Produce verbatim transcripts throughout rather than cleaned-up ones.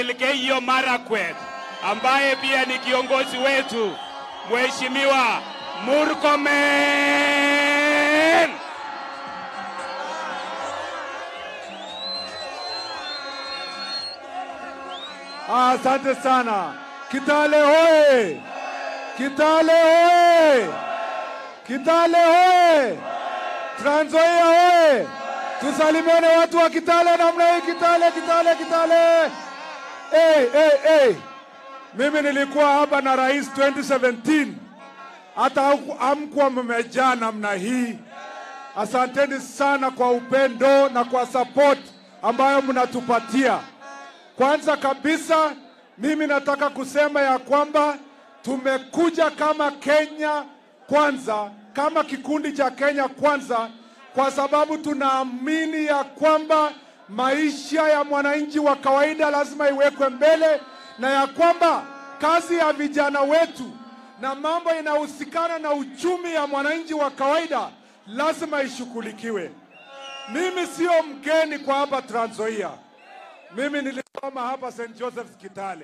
Elgeyo Marakwet, ambaye pia ni kiongozi wetu, Mheshimiwa Murkomen. Asante sana. Kitale hoye! Kitale hoye! Kitale hoye! Trans Nzoia hoye! Tusalimiane watu wa Kitale namna hii. Kitale, Kitale, Kitale! Hey, hey, hey! Mimi nilikuwa hapa na rais twenty seventeen. Hata hamkuwa mmejaa namna hii. Asanteni sana kwa upendo na kwa support ambayo mnatupatia. Kwanza kabisa, mimi nataka kusema ya kwamba tumekuja kama Kenya Kwanza, kama kikundi cha Kenya Kwanza, kwa sababu tunaamini ya kwamba maisha ya mwananchi wa kawaida lazima iwekwe mbele, na ya kwamba kazi ya vijana wetu na mambo inahusikana na uchumi ya mwananchi wa kawaida lazima ishughulikiwe. Mimi sio mgeni kwa hapa Trans Nzoia. Mimi nilisoma hapa Saint Joseph's Kitale.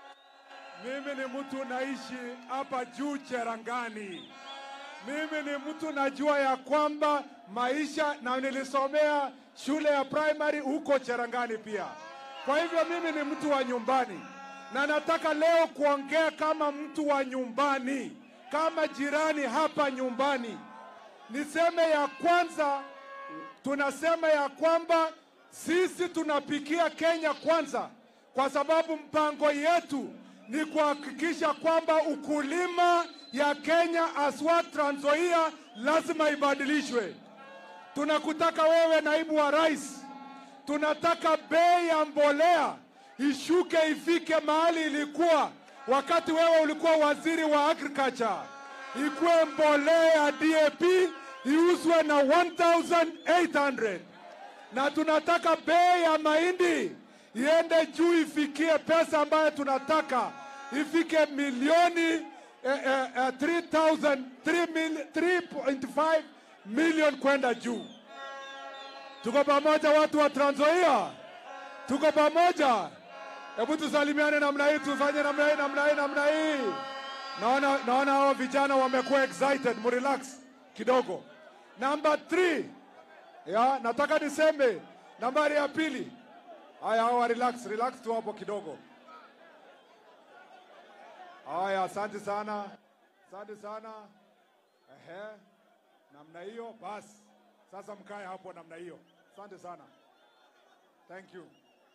Mimi ni mtu naishi hapa juu Cherangani. Mimi ni mtu najua ya kwamba maisha, na nilisomea shule ya primary huko Cherangani pia. Kwa hivyo mimi ni mtu wa nyumbani, na nataka leo kuongea kama mtu wa nyumbani, kama jirani hapa nyumbani. Niseme ya kwanza, tunasema ya kwamba sisi tunapikia Kenya Kwanza kwa sababu mpango yetu ni kuhakikisha kwamba ukulima ya Kenya aswa Trans Nzoia lazima ibadilishwe. Tunakutaka wewe naibu wa rais, tunataka bei ya mbolea ishuke ifike mahali ilikuwa wakati wewe ulikuwa waziri wa agriculture. Ikuwe mbolea ya D A P iuzwe na one thousand eight hundred. Na tunataka bei ya mahindi iende juu ifikie pesa ambayo tunataka ifike milioni eh, eh, eh, three point five million kwenda juu. Tuko pamoja watu wa Trans Nzoia? Tuko pamoja? Hebu tusalimiane namna hii, tufanye namna hii, namna hii, namna hii. Naona naona hao vijana wamekuwa excited, mrelax kidogo. Number three. Ya, nataka niseme nambari ya pili. Haya, hawa relax, relax tu hapo kidogo. Haya, asante sana. Asante sana. Ehe. Namna hiyo basi. Sasa mkae hapo namna hiyo. Asante sana. Thank you.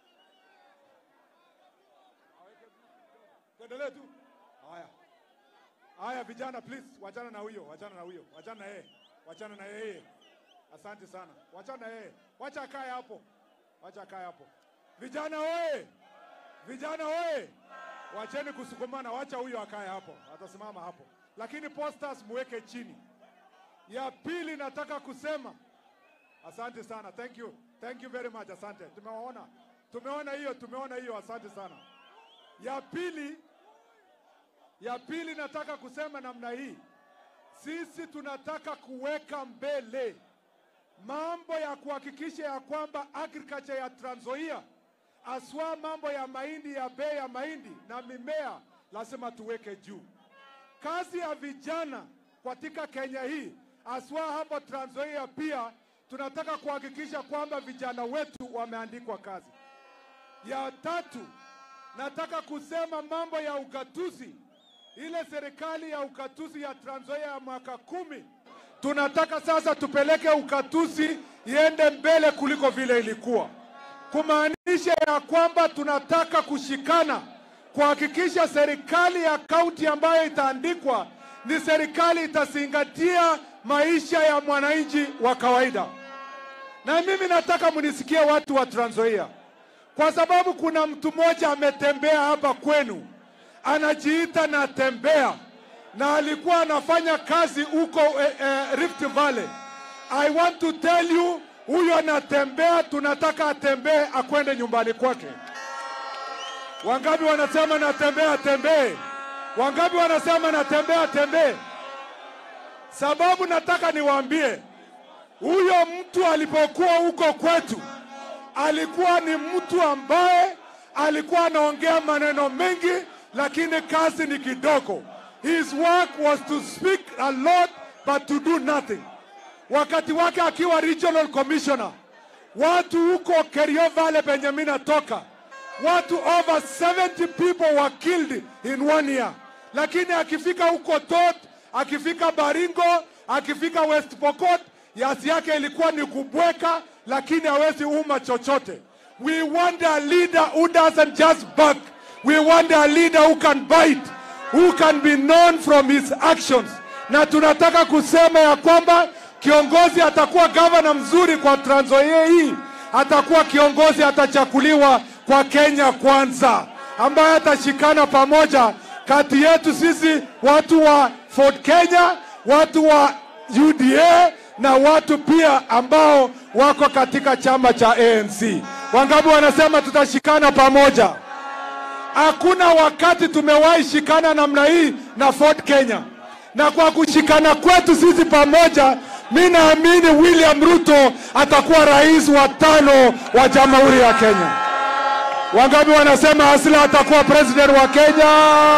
Tuendelee tu. Haya. Haya vijana please, wachana na huyo, wachana na huyo, wachana na yeye. Wachana na yeye. Asante sana. Wachana yeye. Wacha akae hapo. Wacha akae hapo. Vijana oye! Vijana oye! Wacheni kusukumana, wacha huyo akae hapo. Atasimama hapo. Lakini posters muweke chini. Ya pili nataka kusema. Asante sana. Thank you. Thank you very much. Asante. Tumeona. Tumeona hiyo, tumeona hiyo. Asante sana. Ya pili Ya pili nataka kusema namna hii. Sisi tunataka kuweka mbele mambo ya kuhakikisha ya kwamba agriculture ya Trans Nzoia, aswa mambo ya mahindi, ya bei ya mahindi na mimea, lazima tuweke juu. Kazi ya vijana katika Kenya hii, aswa hapo Trans Nzoia pia, tunataka kuhakikisha kwamba vijana wetu wameandikwa kazi. Ya tatu, nataka kusema mambo ya ugatuzi. Ile serikali ya ugatuzi ya Trans Nzoia ya mwaka kumi, tunataka sasa tupeleke ugatuzi iende mbele kuliko vile ilikuwa. Kumaanisha ya kwamba tunataka kushikana kuhakikisha serikali ya kaunti ambayo itaandikwa ni serikali itazingatia maisha ya mwananchi wa kawaida. Na mimi nataka munisikie watu wa Trans Nzoia, kwa sababu kuna mtu mmoja ametembea hapa kwenu, anajiita na tembea, na alikuwa anafanya kazi huko eh, eh, Rift Valley. I want to tell you, huyo anatembea, tunataka atembee akwende nyumbani kwake. Wangapi wanasema natembea atembee? Wangapi wanasema natembea atembee? Sababu nataka niwaambie, huyo mtu alipokuwa huko kwetu, alikuwa ni mtu ambaye alikuwa anaongea maneno mengi, lakini kazi ni kidogo. His work was to speak a lot but to do nothing. Wakati wake akiwa regional commissioner, watu huko Kerio Valley penye mimi natoka, watu over seventy people were killed in one year. Lakini akifika huko Tot, akifika Baringo, akifika West Pokot, yasi yake ilikuwa ni kubweka, lakini hawezi uma chochote. We want a leader who doesn't just bark. We want a leader who can bite, who can be known from his actions. Na tunataka kusema ya kwamba kiongozi atakuwa governor mzuri kwa Trans Nzoia hii, atakuwa kiongozi atachakuliwa kwa Kenya Kwanza, ambaye atashikana pamoja kati yetu sisi watu wa Ford Kenya, watu wa U D A na watu pia ambao wako katika chama cha A N C. Wangapi wanasema tutashikana pamoja? Hakuna wakati tumewahi shikana namna hii na Ford Kenya. Na kwa kushikana kwetu sisi pamoja, mimi naamini William Ruto atakuwa rais wa tano wa Jamhuri ya Kenya. Wangapi wanasema Asila atakuwa president wa Kenya?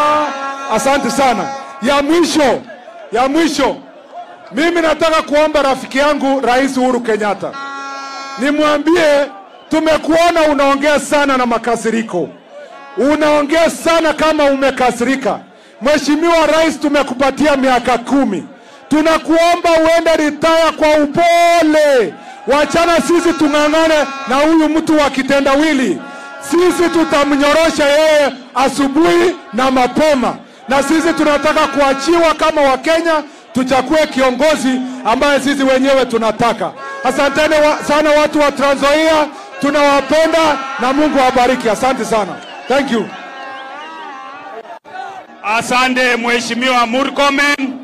Asante sana. Ya mwisho, ya mwisho, mimi nataka kuomba rafiki yangu Rais Uhuru Kenyatta, nimwambie tumekuona unaongea sana na makasiriko, unaongea sana kama umekasirika. Mheshimiwa Rais, tumekupatia miaka kumi, tunakuomba uende retire kwa upole. Wachana sisi tungangane na huyu mtu wa kitendawili. Sisi tutamnyorosha yeye asubuhi na mapema, na sisi tunataka kuachiwa kama Wakenya, tuchakue kiongozi ambaye sisi wenyewe tunataka. Asanteni wa, sana watu wa Trans Nzoia, tunawapenda na Mungu awabariki. Asante sana. Thank you. Asante Mheshimiwa Murkomen.